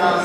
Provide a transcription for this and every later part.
ます。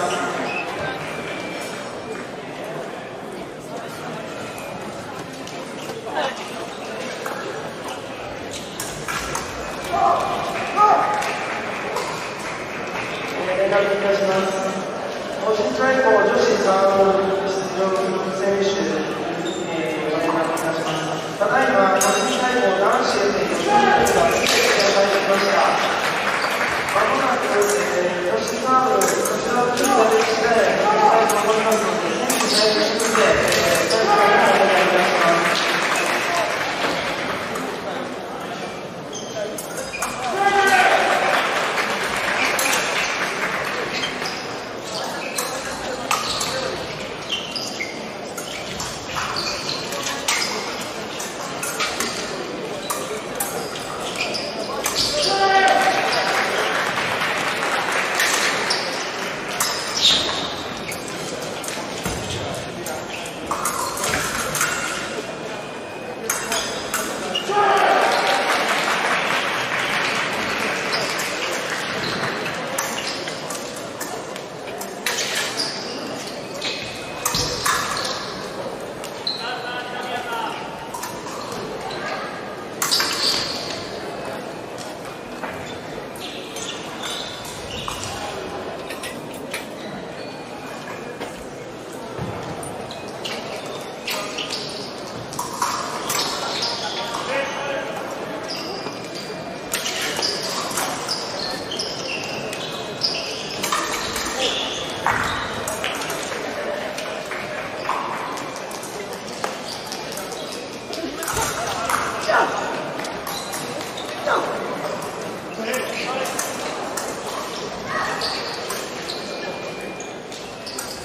確認いたします。個人対抗女子サーブル出場選手、ご連絡いたします。ただいま個人対抗男子予選予選が全て開始しました。まもなく女子サーブルこちらの準備ができ次第開催と思いますので、選手在宅して大会をお願いいたします。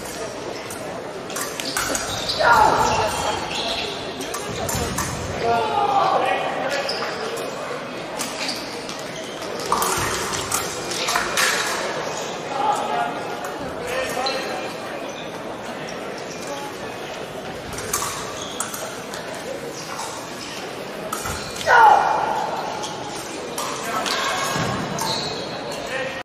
Yeah.